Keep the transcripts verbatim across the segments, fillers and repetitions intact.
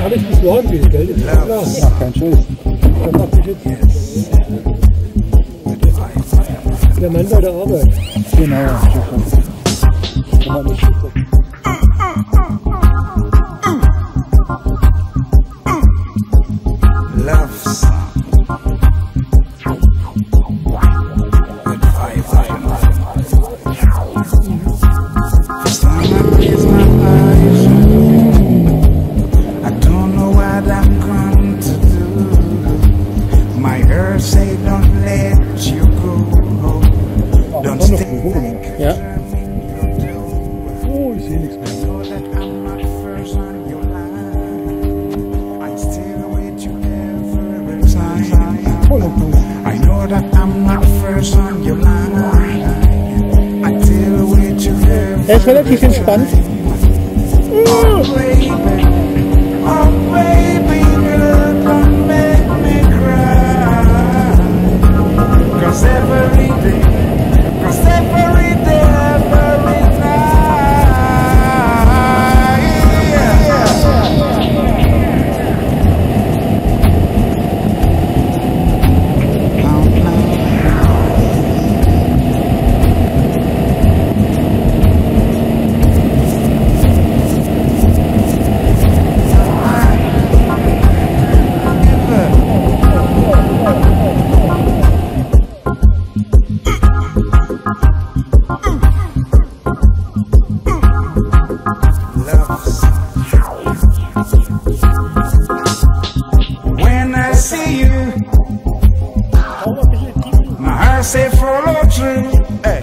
habe ich bis morgen viel Geld. Das ist klar. Ja, kein Schild. Das macht sich jetzt. Der Mann bei der Arbeit. Genau, ja. Kann man nicht schicken. Love song. With five items. First time I raise my eyes on you, I don't know what I'm going to do. My earth say don't let you go. Don't stay like Ja. Oh, ich sehe nichts mehr. know that I'm not first on your line. I still wait you every time. I know that I'm not first on your line. I still wait you every Er ist relativ entspannt. Oh baby, oh baby, girl, don't make me cry. 'Cause every day, 'cause every day, every night, yeah. When I see you, my heart say follow through. Hey.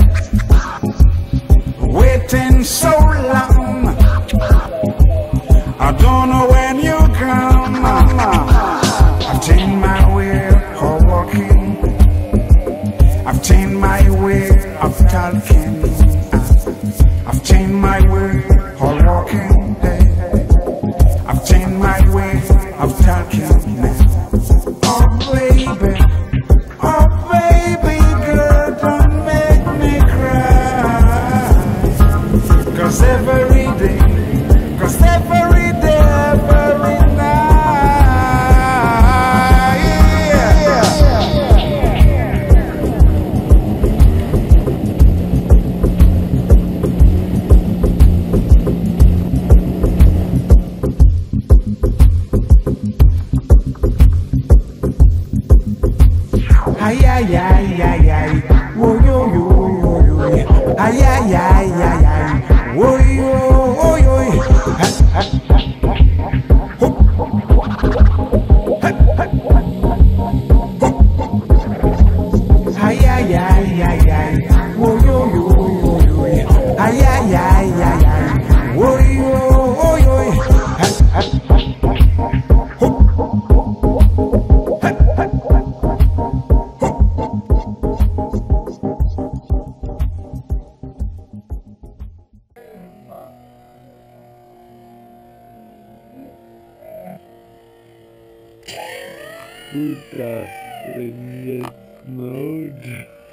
Waiting so long, I don't know when you come. I've changed my way of walking. I've changed my way of talking. I've changed my way of walking. I've changed my way of talking. Oh baby, oh baby, girl, don't make me cry. 'Cause every day, 'cause every day, every night, yeah. Ay, ay, ay, ay, ay, oh, yo, yo, yo, yo, ay, ay, ay, ay, ay, oh, yo, oh, yo, ha, ha, hop, ha, ha, hop, ay, ay, ay, ay, ay, oh, yo, yo, yo, yo, ay, ay, ay, ay, ay, oh, yo, oh, yo, ha, ha, hop, ha, ha. Gut, das ist Mode.